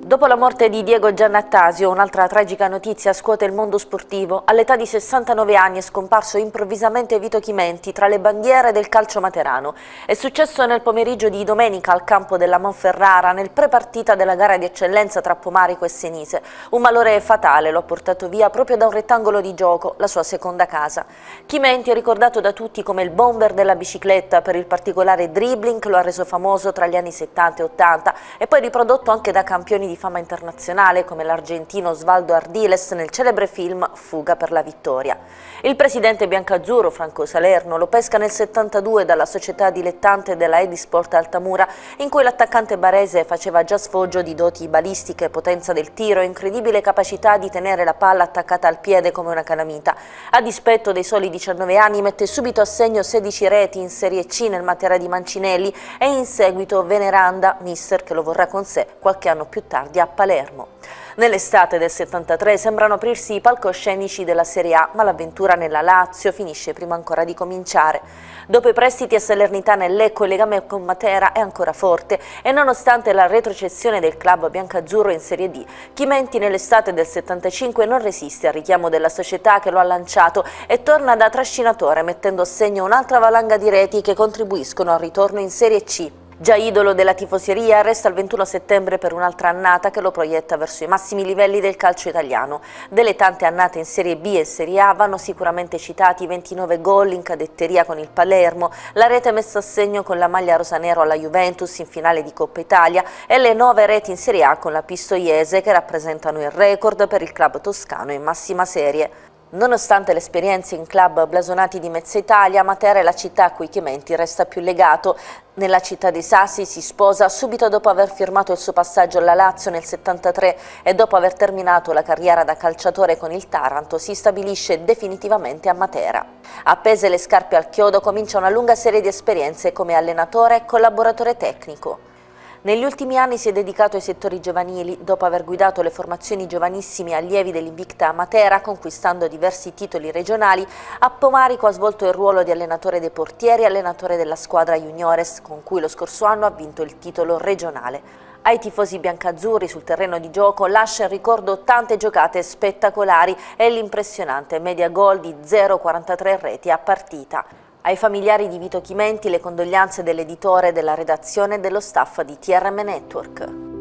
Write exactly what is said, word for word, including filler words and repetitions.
Dopo la morte di Diego Giannattasio, un'altra tragica notizia scuote il mondo sportivo. All'età di sessantanove anni è scomparso improvvisamente Vito Chimenti tra le bandiere del calcio materano. È successo nel pomeriggio di domenica al campo della Monferrara, nel prepartita della gara di eccellenza tra Pomarico e Senise. Un malore fatale lo ha portato via proprio da un rettangolo di gioco, la sua seconda casa. Chimenti è ricordato da tutti come il bomber della bicicletta per il particolare dribbling che lo ha reso famoso tra gli anni settanta e ottanta e poi riprodotto anche da campioni di di fama internazionale come l'argentino Osvaldo Ardiles nel celebre film Fuga per la vittoria. Il presidente biancazzurro Franco Salerno lo pesca nel settantadue dalla società dilettante della Edisport Altamura, in cui l'attaccante barese faceva già sfoggio di doti balistiche, potenza del tiro e incredibile capacità di tenere la palla attaccata al piede come una calamita. A dispetto dei soli diciannove anni mette subito a segno sedici reti in Serie C nel Matera di Mancinelli e in seguito Veneranda, mister che lo vorrà con sé qualche anno più tardi a Palermo. Nell'estate del settantatré sembrano aprirsi i palcoscenici della Serie A, ma l'avventura nella Lazio finisce prima ancora di cominciare. Dopo i prestiti a Salernitana e Lecco, il legame con Matera è ancora forte e nonostante la retrocessione del club biancazzurro in Serie D, Chimenti nell'estate del settantacinque non resiste al richiamo della società che lo ha lanciato e torna da trascinatore mettendo a segno un'altra valanga di reti che contribuiscono al ritorno in Serie C. Già idolo della tifoseria, resta il ventuno settembre per un'altra annata che lo proietta verso i massimi livelli del calcio italiano. Delle tante annate in Serie B e Serie A vanno sicuramente citati i ventinove gol in cadetteria con il Palermo, la rete messa a segno con la maglia rosanero alla Juventus in finale di Coppa Italia e le nove reti in Serie A con la Pistoiese che rappresentano il record per il club toscano in massima serie. Nonostante l'esperienza in club blasonati di mezza Italia, Matera è la città a cui Chimenti resta più legato. Nella città dei Sassi si sposa subito dopo aver firmato il suo passaggio alla Lazio nel settantatré e dopo aver terminato la carriera da calciatore con il Taranto si stabilisce definitivamente a Matera. Appese le scarpe al chiodo comincia una lunga serie di esperienze come allenatore e collaboratore tecnico. Negli ultimi anni si è dedicato ai settori giovanili, dopo aver guidato le formazioni giovanissimi allievi dell'Invicta Matera, conquistando diversi titoli regionali. A Pomarico ha svolto il ruolo di allenatore dei portieri e allenatore della squadra juniores, con cui lo scorso anno ha vinto il titolo regionale. Ai tifosi biancazzurri sul terreno di gioco lascia in ricordo tante giocate spettacolari e l'impressionante media gol di zero virgola quarantatré reti a partita. Ai familiari di Vito Chimenti le condoglianze dell'editore, della redazione e dello staff di T R M Network.